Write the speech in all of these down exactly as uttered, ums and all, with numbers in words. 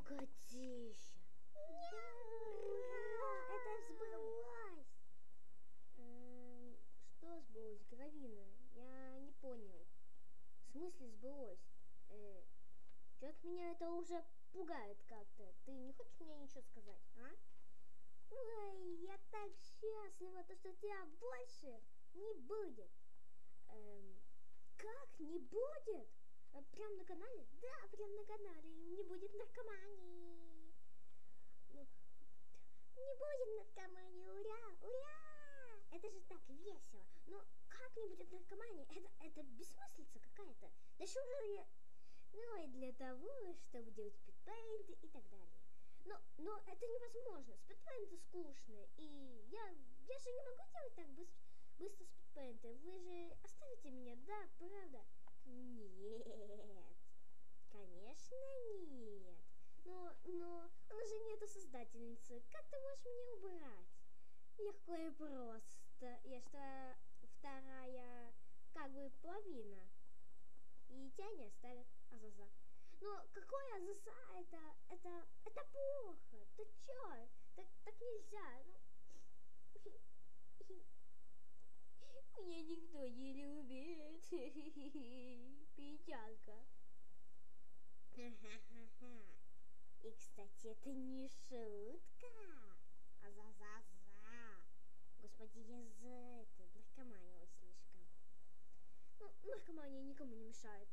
Погодища. Ура! Это сбылось! Эм, что сбылось, Гравина? Я не понял. В смысле сбылось? Э, Чё-то меня это уже пугает как-то. Ты не хочешь мне ничего сказать, а? Ой, я так счастлива, то, что тебя больше не будет. Эм, как не будет? Э, Прям на канале? Да, прям на канале не будет наркомании. Ну, Не будет наркомании, ура, ура! Это же так весело. Но как не будет наркомании? Это, это бессмыслица какая-то. Да что же я... ну и для того, чтобы делать питпейнты и так далее. Но, но это невозможно. Спидпейнты скучные. И я, я же не могу делать так быстро, быстро спидпейнты. Вы же оставите меня, да, правда? Нет, конечно нет. Но, но, она же не эта создательница. Как ты можешь меня убрать? Легко и просто. Я что, вторая, как бы, половина. И тебя не оставят, Азаза. Но какое Азаза? Это, это, это плохо. Ты чё? Так, так нельзя. Ну... Меня никто не любит. Печалька. И, кстати, это не шутка. Азазаза. Господи, я за это наркоманила слишком. Ну, наркомания никому не мешает.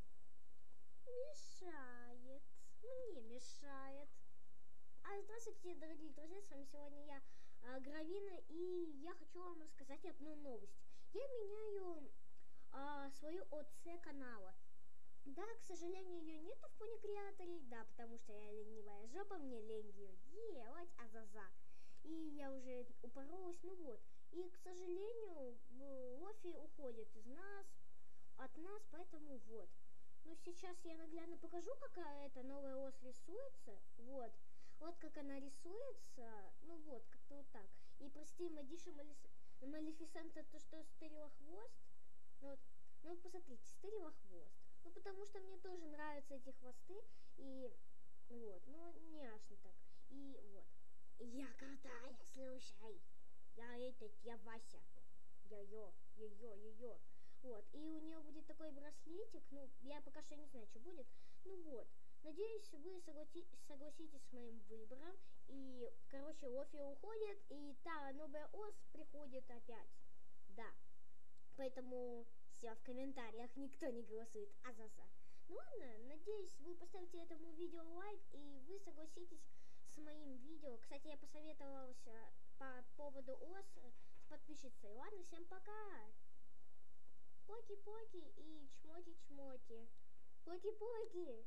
Мешает. Мне мешает. А здравствуйте, дорогие друзья, с вами сегодня я, э, Гравина, и я хочу вам рассказать одну новость. Я меняю э, свою ОЦ канала. Да, к сожалению, ее нету в Pony Creator, да, потому что я ленивая жопа, мне лень ее делать, азаза. И я уже упоролась, ну вот. И, к сожалению, Лофи уходит из нас, от нас, поэтому вот. Ну, сейчас я наглядно покажу, какая эта новая ос рисуется, вот. Вот как она рисуется, ну вот, как-то вот так. И прости, Мадиша Малефисента, то, что стырила хвост, ну вот. Ну, посмотрите, стырила хвост. Ну, потому что мне тоже нравятся эти хвосты, и вот, ну, не аж не так. И вот. Я крутая, слушай. Я этот, я Вася. Йо-йо, йо-йо, йо-йо. Вот, и у нее будет такой браслетик, ну, я пока что не знаю, что будет. Ну вот, надеюсь, вы согласи- согласитесь с моим выбором. И, короче, Лофи уходит, и та новая ос приходит опять. Да. Поэтому все в комментариях, никто не голосует. Азаза. Ну ладно, надеюсь, вы поставите этому видео лайк, и вы согласитесь с моим видео. Кстати, я посоветовался по поводу ос с подписчицей. Ладно, всем пока. Поки-поки и чмоти-чмоти. Поки-поки.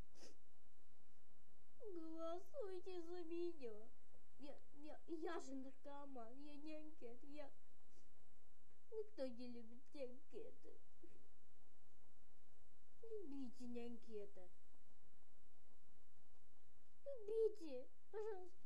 Голосуйте за меня. Я, я, я же наркоман, я не анкет, я... Никто не любит нянькеты. Любите нянькета. Любите, пожалуйста.